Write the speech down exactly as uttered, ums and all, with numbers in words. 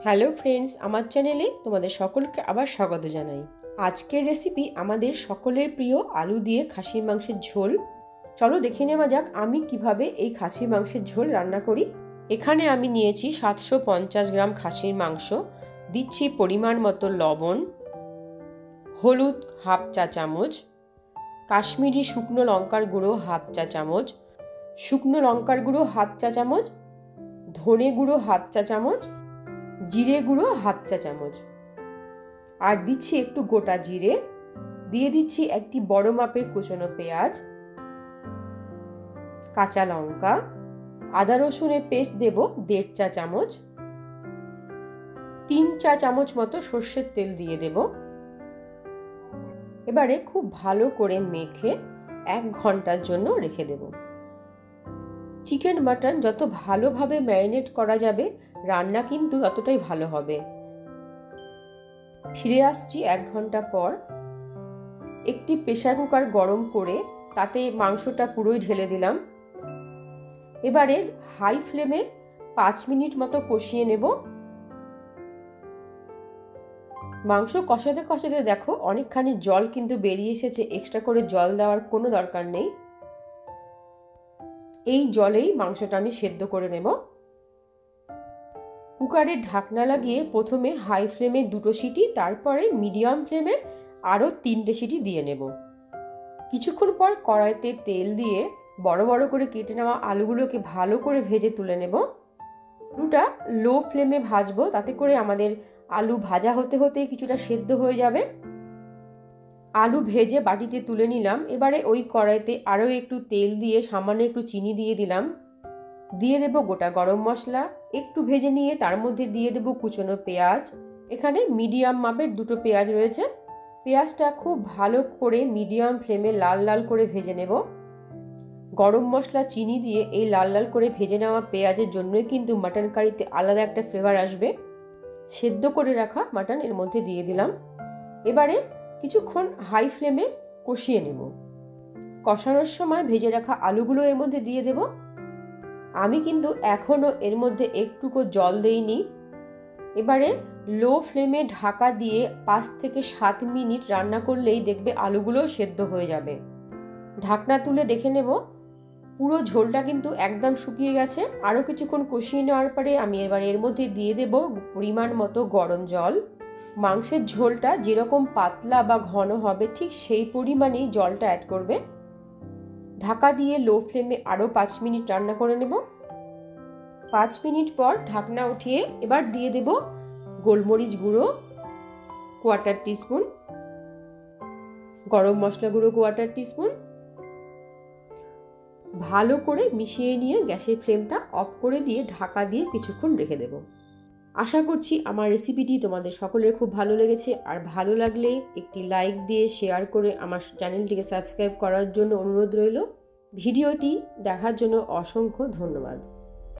Hello friends, আমার চ্যানেলে তোমাদের সকলকে আবার স্বাগত জানাই। আজকের রেসিপি আমাদের সকলের প্রিয় আলু দিয়ে খাসির মাংসের ঝোল। চলো দেখে নেওয়া যাক আমি কিভাবে এই খাসির মাংসের ঝোল রান্না করি। এখানে আমি নিয়েছি সাতশো পঞ্চাশ গ্রাম খাসির মাংস, দিচ্ছি পরিমাণ মতো লবণ, হলুদ হাফ চা চামচ, কাশ্মীরি শুকনো লঙ্কার গুঁড়ো হাফ চা চামচ, শুকনো লঙ্কার গুঁড়ো হাফ চা চামচ, ধনে গুঁড়ো হাফ চা চামচ, জিরে গুঁড়ো হাফ চা চামচ, আর দিচ্ছি একটু গোটা জিরে, দিয়ে দিচ্ছি একটি বড় মাপের কুচনো পেঁয়াজ, কাঁচা লঙ্কা, আদা রসুনের পেস্ট দেব দেড় চা চামচ, তিন চা চামচ মতো সর্ষের তেল দিয়ে দেব। এবারে খুব ভালো করে মেখে এক ঘন্টার জন্য রেখে দেব। চিকেন মাটন যত ভালোভাবে ম্যারিনেট করা যাবে রান্না কিন্তু ততটাই ভালো হবে। ফিরে আসছি এক ঘন্টা পর। একটি প্রেসার কুকার গরম করে তাতে মাংসটা পুরোই ঢেলে দিলাম। এবারে হাই ফ্লেমে পাঁচ মিনিট মতো কষিয়ে নেব। মাংস কষাতে কষাতে দেখো অনেকখানি জল কিন্তু বেরিয়ে এসেছে, এক্সট্রা করে জল দেওয়ার কোনো দরকার নেই। এই জলেই মাংসটা আমি সেদ্ধ করে নেব। কুকারের ঢাকনা লাগিয়ে প্রথমে হাই ফ্লেমে দুটো সিটি, তারপরে মিডিয়াম ফ্লেমে আরও তিনটে সিটি দিয়ে নেব। কিছুক্ষণ পর কড়াইতে তেল দিয়ে বড় বড় করে কেটে নেওয়া আলুগুলোকে ভালো করে ভেজে তুলে নেব। আলুটা লো ফ্লেমে ভাজবো, তাতে করে আমাদের আলু ভাজা হতে হতে কিছুটা সেদ্ধ হয়ে যাবে। আলু ভেজে বাটিতে তুলে নিলাম। এবারে ওই কড়াইতে আরও একটু তেল দিয়ে সামান্য একটু চিনি দিয়ে দিলাম। দিয়ে দেব গোটা গরম মশলা, একটু ভেজে নিয়ে তার মধ্যে দিয়ে দেব কুচনো পেঁয়াজ। এখানে মিডিয়াম মাপের দুটো পেঁয়াজ রয়েছে। পেঁয়াজটা খুব ভালো করে মিডিয়াম ফ্লেমে লাল লাল করে ভেজে নেব। গরম মশলা চিনি দিয়ে এই লাল লাল করে ভেজে নেওয়া পেঁয়াজের জন্যই কিন্তু মাটন কারিতে আলাদা একটা ফ্লেভার আসবে। সেদ্ধ করে রাখা মাটন এর মধ্যে দিয়ে দিলাম। এবারে কিছুক্ষণ হাই ফ্লেমে কষিয়ে নেব। কষানোর সময় ভেজে রাখা আলুগুলো এর মধ্যে দিয়ে দেব। আমি কিন্তু এখনও এর মধ্যে একটুকু জল দেইনি। এবারে লো ফ্লেমে ঢাকা দিয়ে পাঁচ থেকে সাত মিনিট রান্না করলেই দেখবে আলুগুলোও সেদ্ধ হয়ে যাবে। ঢাকনা তুলে দেখে নেব, পুরো ঝোলটা কিন্তু একদম শুকিয়ে গেছে। আরও কিছুক্ষণ কষিয়ে নেওয়ার পরে আমি এবার এর মধ্যে দিয়ে দেব পরিমাণ মতো গরম জল। মাংসের ঝোলটা যেরকম পাতলা বা ঘন হবে ঠিক সেই পরিমাণেই জলটা অ্যাড করবে। ঢাকা দিয়ে লো ফ্লেমে আরও পাঁচ মিনিট রান্না করে নেব। পাঁচ মিনিট পর ঢাকনা উঠিয়ে এবার দিয়ে দেব গোলমরিচ গুঁড়ো কোয়ার্টার টিস্পুন, গরম মশলা গুঁড়ো কোয়ার্টার টিস্পুন। ভালো করে মিশিয়ে নিয়ে গ্যাসের ফ্লেমটা অফ করে দিয়ে ঢাকা দিয়ে কিছুক্ষণ রেখে দেব। আশা করছি আমার রেসিপিটি তোমাদের সকলের খুব ভালো লেগেছে। আর ভালো লাগলে একটি লাইক দিয়ে শেয়ার করে আমার চ্যানেলটিকে সাবস্ক্রাইব করার জন্য অনুরোধ রইল। ভিডিওটি দেখার জন্য অসংখ্য ধন্যবাদ।